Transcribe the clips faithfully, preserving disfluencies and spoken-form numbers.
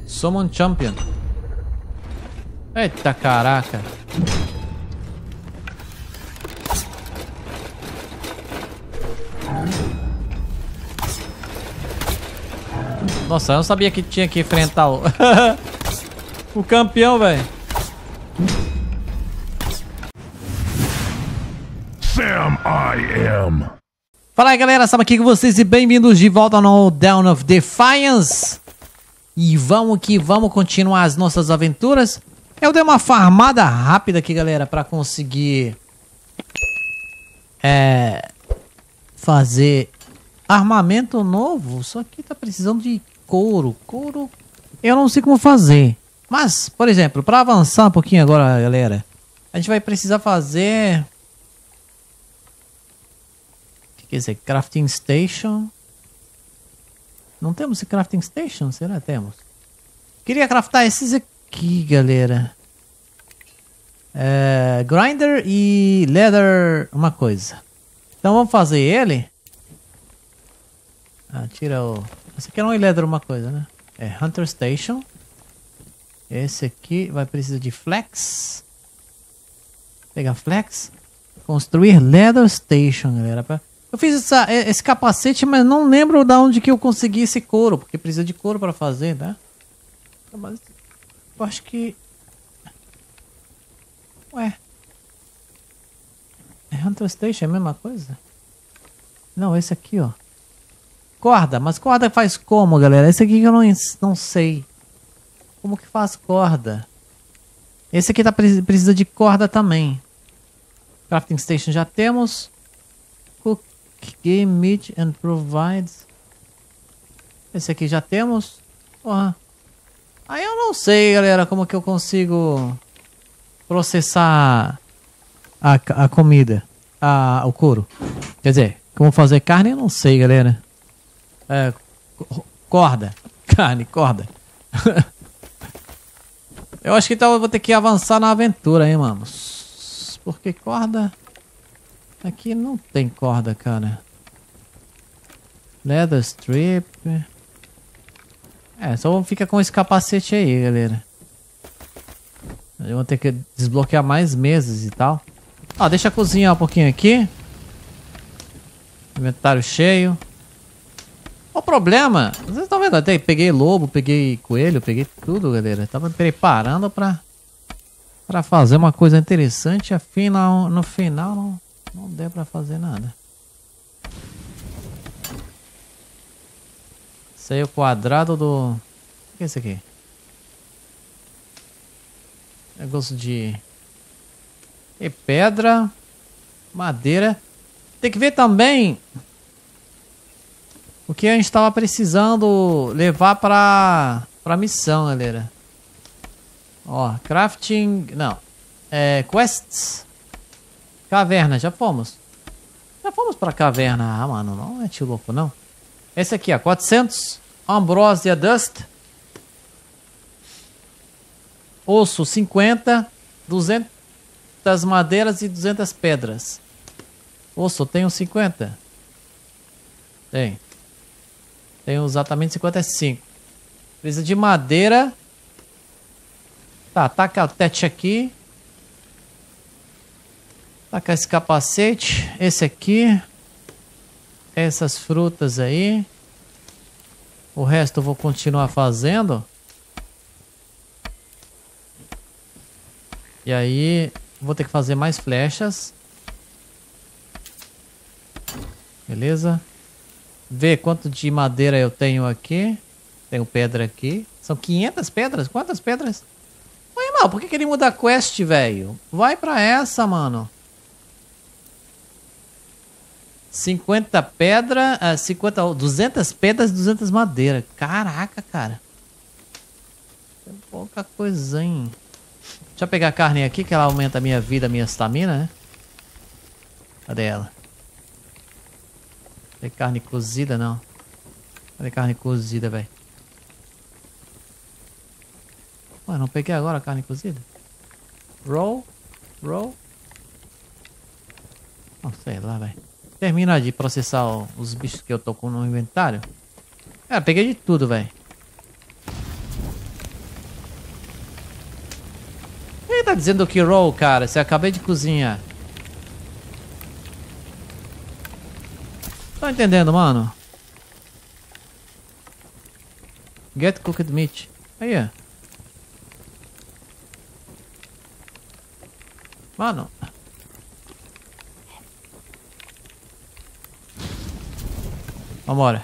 Summon Champion. Eita caraca. Nossa, eu não sabia que tinha que enfrentar o... o campeão, velho. Sam I am. Fala aí, galera, Sam aqui com vocês e bem-vindos de volta no Dawn of Defiance. E vamos que vamos continuar as nossas aventuras. Eu dei uma farmada rápida aqui, galera, pra conseguir é, fazer armamento novo. Só que tá precisando de couro. Couro eu não sei como fazer. Mas, por exemplo, pra avançar um pouquinho agora, galera, a gente vai precisar fazer... Quer dizer, crafting station. Não temos esse crafting station? Será que temos? Queria craftar esses aqui, galera. É, grinder e leather, uma coisa. Então vamos fazer ele. Ah, tira o... Esse aqui não é leather, uma coisa, né? É hunter station. Esse aqui vai precisar de flex. Pegar flex. Construir leather station, galera. Pra... Eu fiz essa, esse capacete, mas não lembro de onde que eu consegui esse couro. Porque precisa de couro para fazer, né? Mas eu acho que... Ué. É Hunter Station, é a mesma coisa? Não, esse aqui, ó. Corda. Mas corda faz como, galera? Esse aqui que eu não, não sei. Como que faz corda? Esse aqui tá, precisa de corda também. Crafting Station já temos. Game meat and provides. Esse aqui já temos. Porra. Aí eu não sei, galera, como que eu consigo processar a, a comida, a, o couro. Quer dizer, como fazer carne eu não sei, galera. É, corda. Carne, corda. Eu acho que então eu vou ter que avançar na aventura, hein, manos. Porque corda... Aqui não tem corda, cara. Leather strip. É, só fica com esse capacete aí, galera. Eu vou ter que desbloquear mais mesas e tal. Ó, deixa eu cozinhar um pouquinho aqui. Inventário cheio. O problema... Vocês estão vendo? Até peguei lobo, peguei coelho, peguei tudo, galera. Tava preparando pra... Pra fazer uma coisa interessante. Afinal, no final não... Não deu pra fazer nada. Esse aí é o quadrado do... O que é esse aqui? Negócio de... E pedra. Madeira. Tem que ver também... O que a gente tava precisando levar pra... Pra missão, galera. Ó, crafting... Não. É... Quests... Caverna, já fomos. Já fomos pra caverna. Ah, mano, não é tio louco, não. Esse aqui, ó, quatrocentos. Ambrosia Dust. Osso, cinquenta. duzentas madeiras e duzentas pedras. Osso, tenho cinquenta? Tem. Tenho exatamente cinquenta e cinco. Precisa de madeira. Tá, taca o tete aqui. Tacar esse capacete, esse aqui, essas frutas aí. O resto eu vou continuar fazendo. E aí, vou ter que fazer mais flechas. Beleza? Ver quanto de madeira eu tenho aqui. Tenho pedra aqui. São quinhentas pedras? Quantas pedras? Oi, irmão, por que que ele muda a quest, velho? Vai pra essa, mano. cinquenta pedra, uh, cinquenta, duzentas pedras, duzentas madeira. Caraca, cara. É pouca coisa, hein? Deixa eu pegar a carne aqui, que ela aumenta a minha vida, a minha estamina, né? Cadê ela? Tem carne cozida, não. Cadê carne cozida, velho? Ué, não peguei agora a carne cozida? Roll? Roll? Não sei lá, velho. Termina de processar os bichos que eu tô com no inventário. É, peguei de tudo, velho. tá dizendo que roll, cara? Você acabei de cozinhar. Tô entendendo, mano. Get cooked meat. Aí, ó. Mano. Vambora.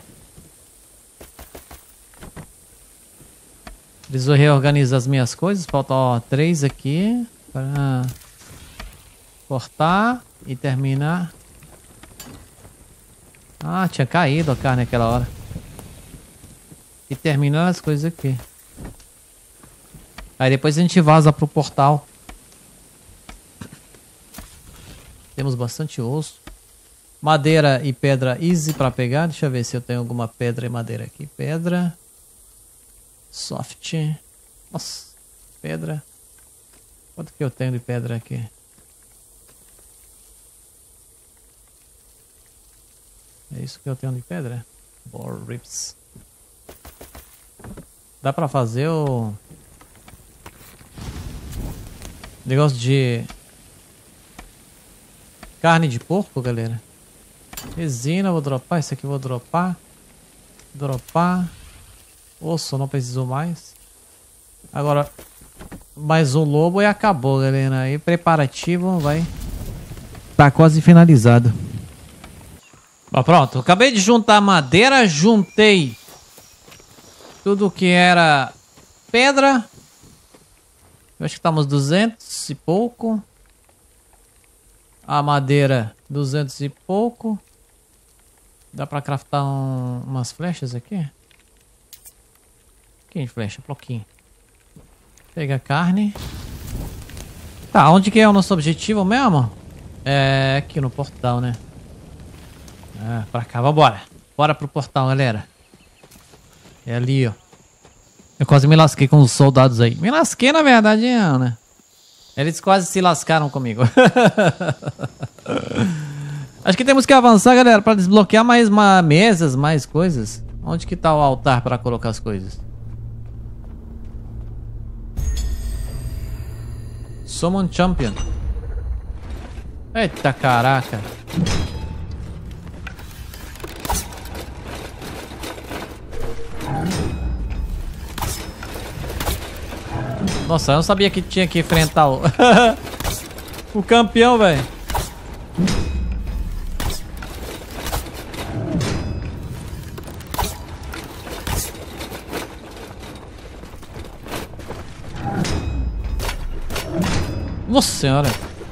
Preciso reorganizar as minhas coisas. Faltam, ó, três aqui. Para cortar e terminar. Ah, tinha caído a carne naquela hora. E terminar as coisas aqui. Aí depois a gente vaza pro portal. Temos bastante osso. Madeira e pedra easy pra pegar. Deixa eu ver se eu tenho alguma pedra e madeira aqui. Pedra. Soft. Nossa. Pedra. Quanto que eu tenho de pedra aqui? É isso que eu tenho de pedra? Bore rips. Dá pra fazer o... negócio de... carne de porco, galera. Resina, vou dropar. Isso aqui eu vou dropar. Dropar. Osso, não preciso mais. Agora, mais um lobo e acabou, galera. Aí preparativo vai... tá quase finalizado. Bom, pronto. Acabei de juntar madeira. Juntei tudo que era pedra. Eu acho que estamos duzentos e pouco. A madeira, duzentos e pouco. Dá pra craftar um, umas flechas aqui? Que flecha? Bloquinho. Pega carne. Tá, onde que é o nosso objetivo mesmo? É aqui no portal, né? Ah, pra cá, vambora. Bora pro portal, galera. É ali, ó. Eu quase me lasquei com os soldados aí. Me lasquei, na verdade, não, né? Eles quase se lascaram comigo. Acho que temos que avançar, galera, para desbloquear mais uma, mesas, mais coisas. Onde que tá o altar para colocar as coisas? Summon Champion. Eita caraca. Nossa, eu não sabia que tinha que enfrentar o... o campeão, velho. Nossa senhora.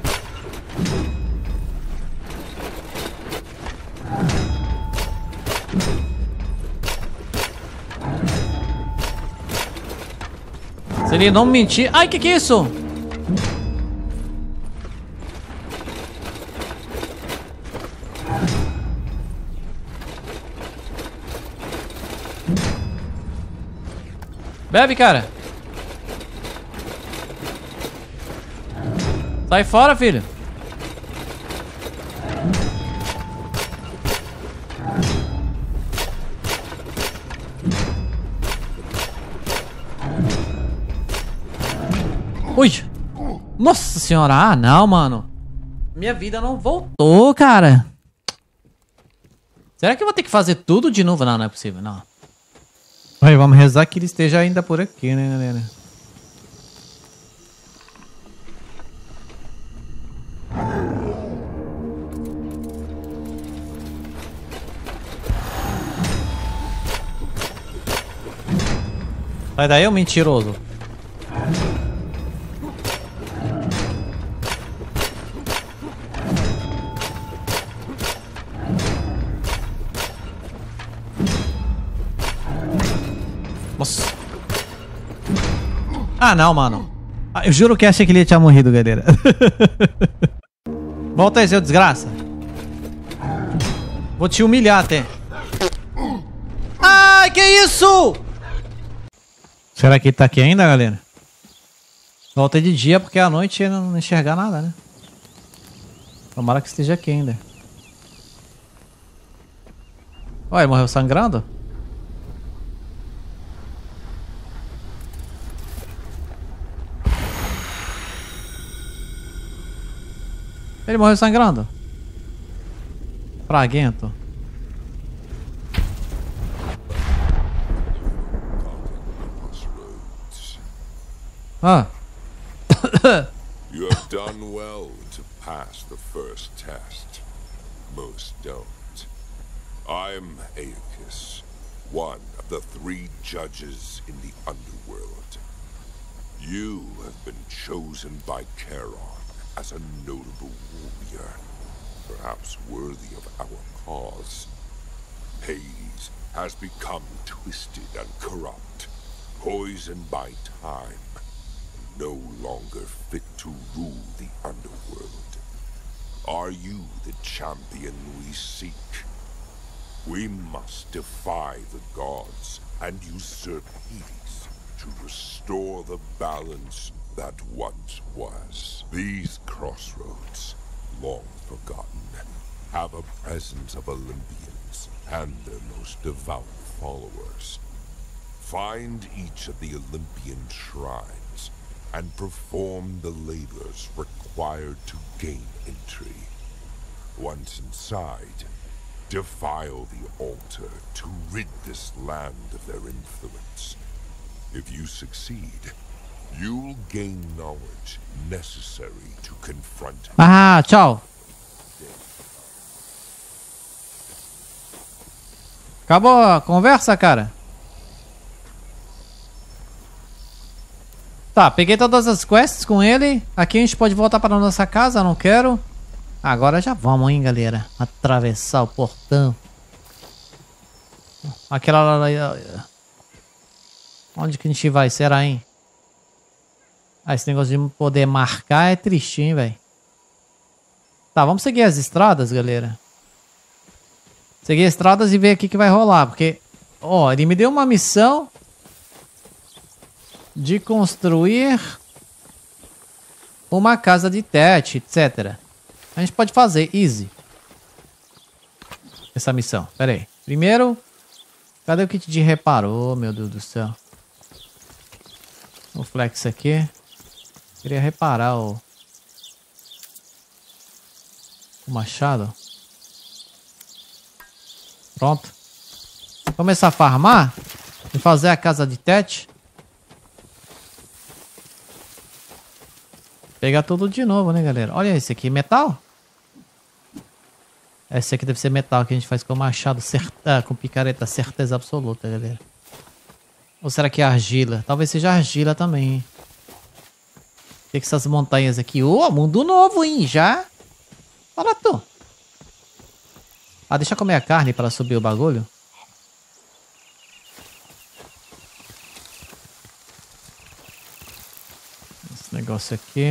Se ele não mentir... Ai, que que é isso? Bebe, cara. Sai fora, filho. Ui! Nossa senhora! Ah, não, mano. Minha vida não voltou, cara. Será que eu vou ter que fazer tudo de novo? Não, não é possível, não. Aí, vamos rezar que ele esteja ainda por aqui, né, galera? Sai daí, ô mentiroso. Nossa. Ah, não, mano. Ah, eu juro que achei que ele tinha morrido, galera. Volta aí, seu desgraça. Vou te humilhar até. Ai, que isso? Será que ele tá aqui ainda, galera? Volta de dia, porque à noite ele não enxergar nada, né? Tomara que esteja aqui ainda. Olha, ele morreu sangrando? Ele morreu sangrando. Fraguento. Ah. You have done well to pass the first test. Most don't. I'm Aeacus, one of the three judges in the underworld. You have been chosen by Charon as a notable warrior, perhaps worthy of our cause. Hades has become twisted and corrupt, poisoned by time, and no longer fit to rule the underworld. Are you the champion we seek? We must defy the gods and usurp Hades to restore the balance that once was. These crossroads, long forgotten, have a presence of Olympians and their most devout followers. Find each of the Olympian shrines and perform the labors required to gain entry. Once inside, defile the altar to rid this land of their influence. If you succeed, you'll gain knowledge necessary to confront. Ah, tchau. Acabou a conversa, cara? Tá, peguei todas as quests com ele. Aqui a gente pode voltar para nossa casa, não quero. Agora já vamos, hein, galera. Atravessar o portão. Aquela lá... Onde que a gente vai? Será, hein? Ah, esse negócio de poder marcar é triste, hein, velho. Tá, vamos seguir as estradas, galera. Seguir as estradas e ver o que que vai rolar. Porque, ó, ele me deu uma missão de construir uma casa de tete, etcétera. A gente pode fazer, easy. Essa missão, pera aí. Primeiro, cadê o kit de reparo? Oh, meu Deus do céu. O flex aqui. Queria reparar o, o machado. Pronto. Começar a farmar e fazer a casa de tete. Pegar tudo de novo, né, galera? Olha esse aqui, metal? Esse aqui deve ser metal que a gente faz com machado, certa, com picareta, certeza absoluta, galera. Ou será que é argila? Talvez seja argila também, hein? Tem que essas montanhas aqui. Ô, oh, mundo novo, hein? Já? Fala tu. Ah, deixa eu comer a carne para subir o bagulho. Esse negócio aqui.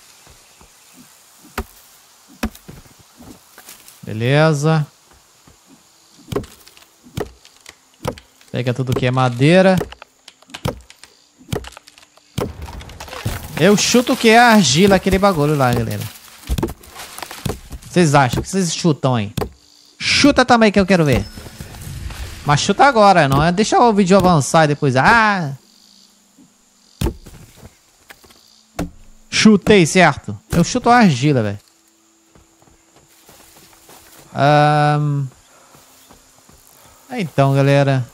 Beleza. Pega tudo que é madeira. Eu chuto que é argila aquele bagulho lá, galera. Vocês acham? O que vocês chutam aí? Chuta também que eu quero ver. Mas chuta agora, não é? Deixa o vídeo avançar e depois... Ah! Chutei, certo? Eu chuto a argila, velho. Um... Então, galera.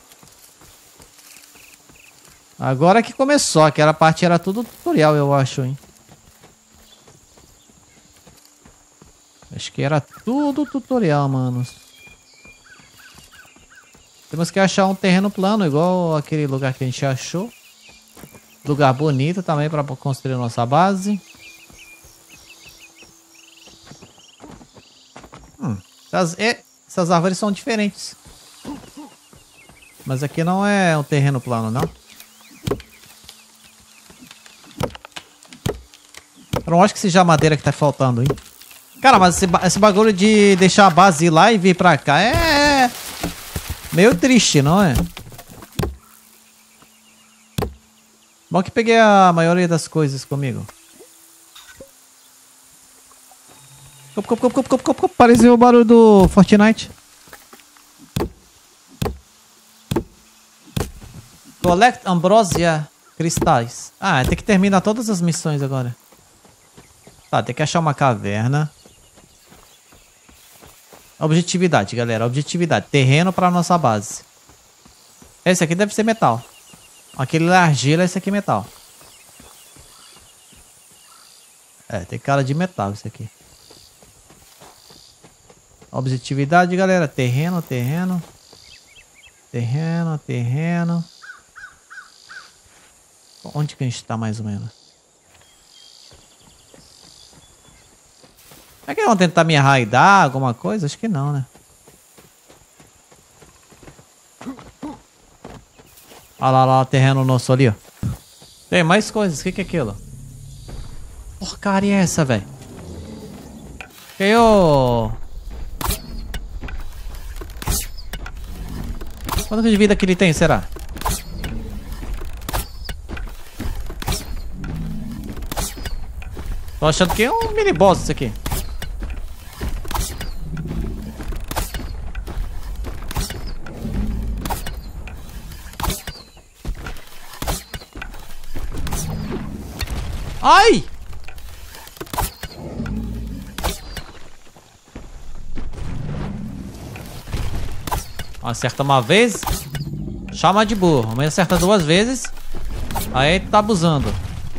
Agora que começou. Aquela parte era tudo tutorial, eu acho, hein? Acho que era tudo tutorial, manos. Temos que achar um terreno plano, igual aquele lugar que a gente achou. Lugar bonito também para construir nossa base. Hum, essas, essas árvores são diferentes. Mas aqui não é um terreno plano, não. Eu não acho que seja a madeira que tá faltando, hein? Cara, mas esse, esse bagulho de deixar a base ir lá e vir pra cá é meio triste, não é? Bom que peguei a maioria das coisas comigo. Cop, cop, cop, cop, cop, cop, cop. Pareceu o barulho do Fortnite. Collect Ambrosia Cristais. Ah, tem que terminar todas as missões agora. Tá, tem que achar uma caverna. Objetividade, galera. Objetividade. Terreno pra nossa base. Esse aqui deve ser metal. Aquele lá é argila, esse aqui é metal. É, tem cara de metal isso aqui. Objetividade, galera. Terreno, terreno. Terreno, terreno. Onde que a gente tá mais ou menos? Será que eles vão tentar me arraidar alguma coisa? Acho que não, né? Olha lá, lá o terreno nosso ali, ó. Tem mais coisas. O que que é aquilo? Porcaria é essa, velho? Que eu... Quanto de vida que ele tem, será? Tô achando que é um mini boss isso aqui. Ai! Acerta uma vez, chama de burro. Mas acerta duas vezes, aí tá abusando.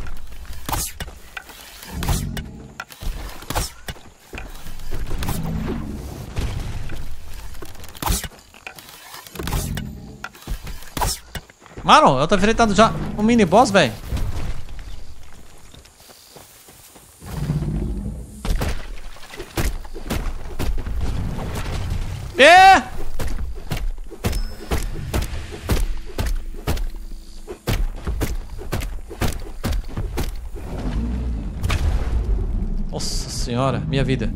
Mano, eu tô enfrentando já um mini boss, velho. É! Nossa senhora, minha vida.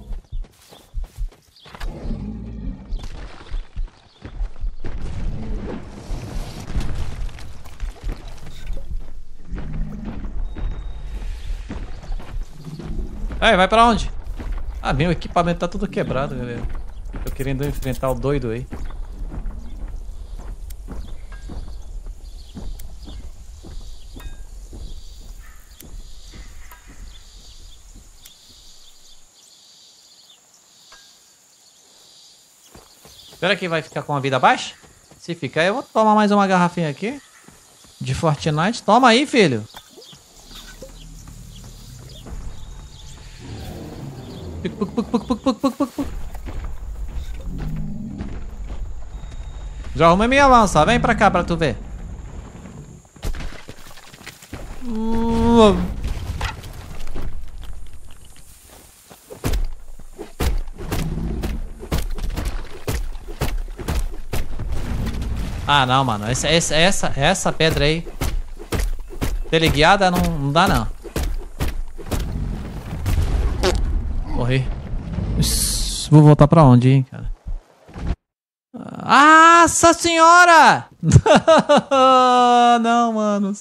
Ei, vai pra onde? Ah, meu equipamento tá tudo quebrado, galera. Tô querendo enfrentar o doido aí. Será que vai ficar com a vida baixa? Se ficar, eu vou tomar mais uma garrafinha aqui de Fortnite. Toma aí, filho. Puc, puc, puc, puc, puc, puc, puc, puc. Já arrumei minha lança. Vem pra cá pra tu ver. Ah, não, mano. Essa, essa, essa, essa pedra aí teleguiada não, não dá, não. Morri. Ixi, vou voltar pra onde, hein, cara? Nossa senhora! Não, mano.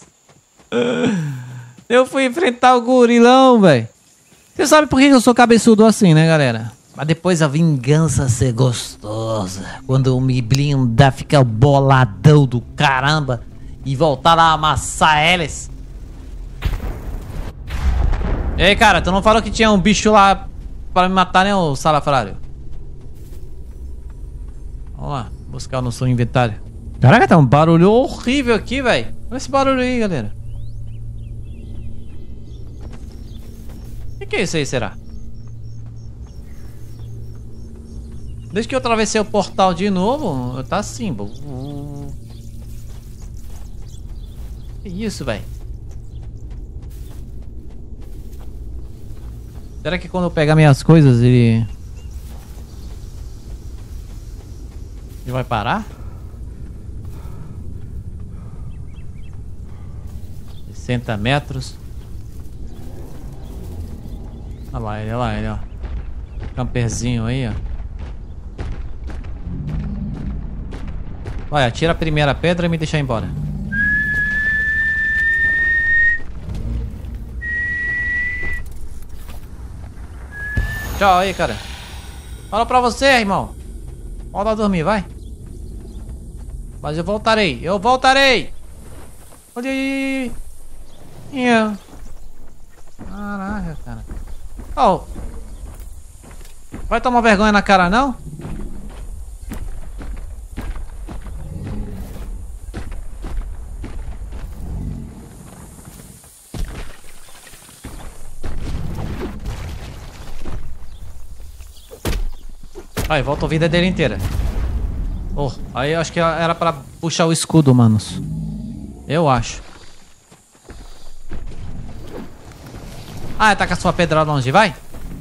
Eu fui enfrentar o gorilão, velho. Você sabe por que eu sou cabeçudo assim, né, galera? Mas depois a vingança ser gostosa. Quando eu me blindar, ficar boladão do caramba e voltar lá a amassar eles. Ei, cara, tu não falou que tinha um bicho lá pra me matar, né, ô salafrário? Vamos lá, buscar no seu inventário. Caraca, tá um barulho horrível aqui, velho. Olha esse barulho aí, galera. O que, que é isso aí, será? Desde que eu atravessei o portal de novo, tá assim, bo... Que isso, velho? Será que quando eu pegar minhas coisas, ele... Ele vai parar? sessenta metros. Olha lá, ele, olha lá, ele, ó. Camperzinho aí, ó. Vai, atira a primeira pedra e me deixa embora. Tchau aí, cara. Fala pra você, irmão. Volta a dormir, vai. Mas eu voltarei, eu voltarei. Olha aí. Caraca, cara. Oh. Vai tomar vergonha na cara, não? Aí, volta a vida dele inteira. Oh, aí eu acho que era pra puxar o escudo, manos. Eu acho. Ah, tá com a sua pedrada longe, vai?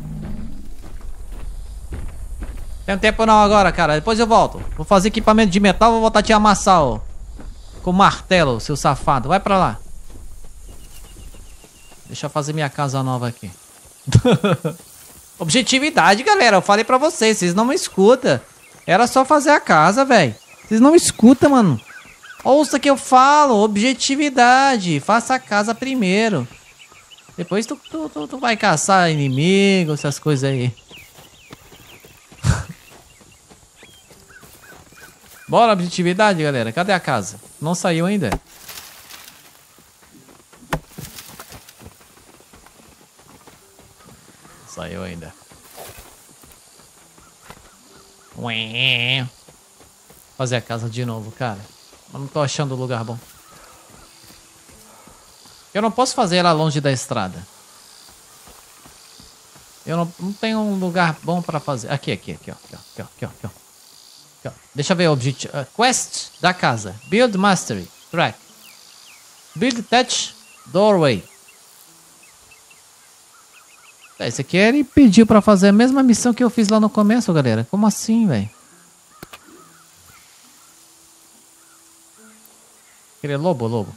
Tem tempo não agora, cara. Depois eu volto. Vou fazer equipamento de metal, vou voltar a te amassar, ó. Com martelo, seu safado. Vai pra lá. Deixa eu fazer minha casa nova aqui. Objetividade, galera. Eu falei pra vocês. Vocês não me escutam. Era só fazer a casa, velho. Vocês não me escutam, mano. Ouça que eu falo. Objetividade. Faça a casa primeiro. Depois tu, tu, tu, tu vai caçar inimigo, essas coisas aí. Bora, objetividade, galera. Cadê a casa? Não saiu ainda. Saiu ainda. Ué. Fazer a casa de novo, cara. Eu não tô achando lugar bom. Eu não posso fazer ela longe da estrada. Eu não, não tenho um lugar bom pra fazer. Aqui, aqui, aqui, ó. Aqui, ó, aqui, ó, aqui, ó, aqui, ó. Deixa eu ver o objetivo. Uh, quest da casa. Build Mastery. Track. Build Touch Doorway. Esse aqui ele pediu pra fazer a mesma missão que eu fiz lá no começo, galera. Como assim, velho? Aquele é lobo, lobo.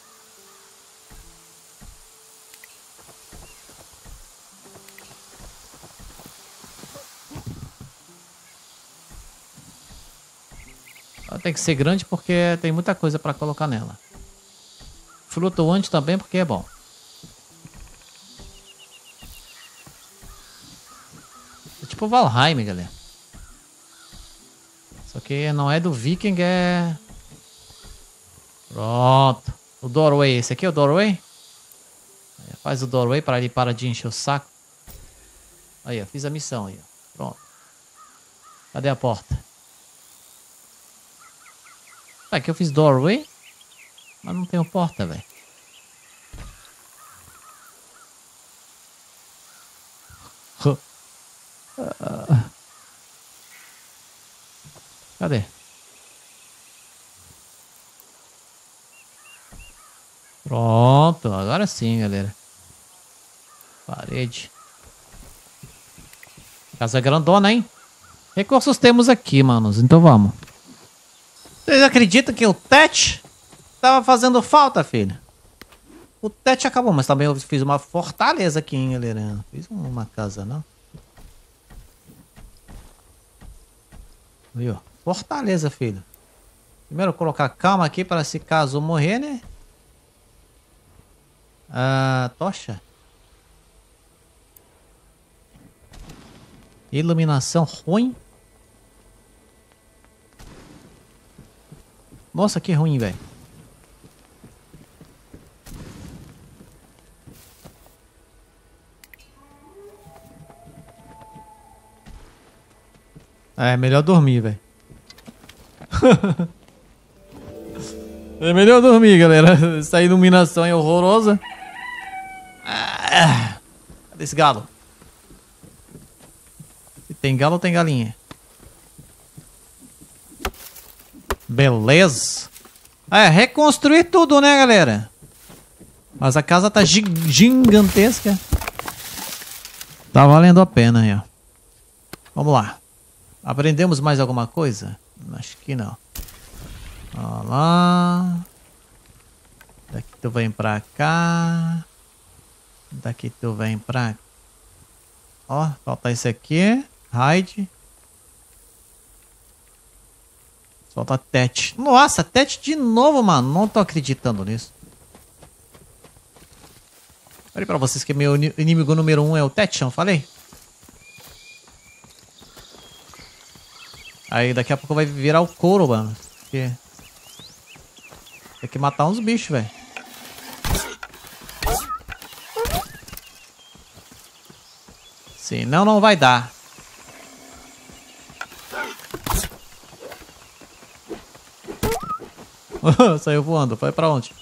Ela tem que ser grande porque tem muita coisa pra colocar nela. Flutuante também porque é bom. É tipo Valheim, galera. Só que não é do Viking, é... Pronto. O doorway, esse aqui é o doorway? Faz o doorway para ele parar de encher o saco. Aí, ó, fiz a missão aí, ó. Pronto. Cadê a porta? Aqui eu fiz doorway, mas não tenho porta, velho. Cadê? Pronto, agora sim, galera. Parede. Casa grandona, hein? Recursos temos aqui, manos. Então vamos. Vocês acreditam que o Thatch tava fazendo falta, filho? O Thatch acabou, mas também eu fiz uma fortaleza aqui, hein, galera. Fiz uma casa, não? Aí, ó. Fortaleza, filho. Primeiro colocar calma aqui para se caso morrer, né? Ah, tocha. Iluminação ruim. Nossa, que ruim, velho. É melhor dormir, velho. É melhor dormir, galera. Essa iluminação é horrorosa. Ah, cadê esse galo? Se tem galo, tem galinha. Beleza. É, reconstruir tudo, né, galera? Mas a casa tá gi gigantesca. Tá valendo a pena aí, ó. Vamos lá. Aprendemos mais alguma coisa? Acho que não. Olha lá. Daqui tu vem pra cá. Daqui tu vem pra... Ó, falta esse aqui. Hide. Solta Thatch. Nossa, Thatch de novo, mano. Não tô acreditando nisso. Falei pra vocês que meu inimigo número um é o Thatch, não falei? Aí daqui a pouco vai virar o couro, mano. Porque... tem que matar uns bichos, velho. Senão não vai dar. Saiu voando. Foi pra onde?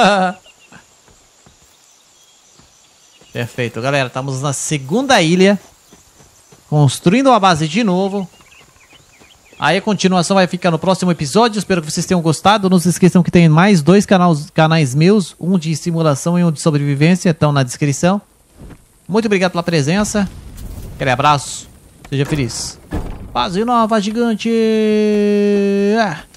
Perfeito, galera. Estamos na segunda ilha. Construindo uma base de novo. Aí a continuação vai ficar no próximo episódio. Espero que vocês tenham gostado. Não se esqueçam que tem mais dois canais, canais meus. Um de simulação e um de sobrevivência. Estão na descrição. Muito obrigado pela presença. Aquele abraço. Seja feliz. Fase nova, gigante. Ah.